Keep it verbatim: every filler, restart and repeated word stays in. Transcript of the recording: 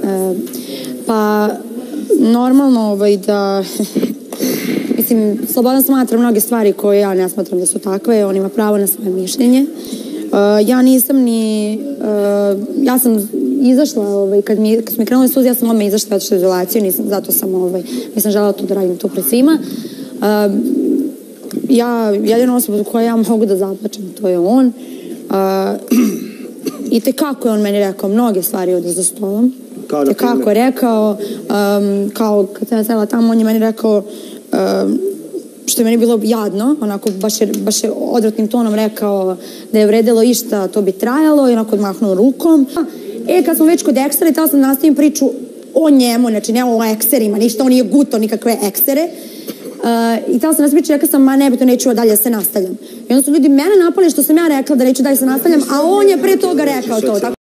Pa, normalno ovaj da... Mislim, Slobodan smatra mnoge stvari koje ja ne smatram da su takve, on ima pravo na svoje mišljenje. Ja nisam ni... Ja sam izašla, kad su mi krenuli suzi, ja sam odmah izašla od izolaciju, zato sam nisam želela to da radim tu pred svima. Ja, jedina osoba koja ja mogu da zaplačem, to je on. I tekako je on meni rekao mnoge stvari ovde za stolom. Tekako je rekao, kao kad sam ja sedela tamo, on je meni rekao, što je meni bilo jadno, onako baš je odvratnim tonom rekao da je vredelo išta, to bi trajalo i onako odmahnuo rukom. E, kad smo već kod ekstera, tela sam nastavim priču o njemu, znači ne o eksterima, ništa, on nije guto nikakve ekstere. I tela sam nastavim priču, rekao sam, ma ne bi to, neću dalje da se nastavljam. I onda su ljudi mene napali što sam ja rekla da neću dalje da se nastavljam, a on je pre toga rekao to.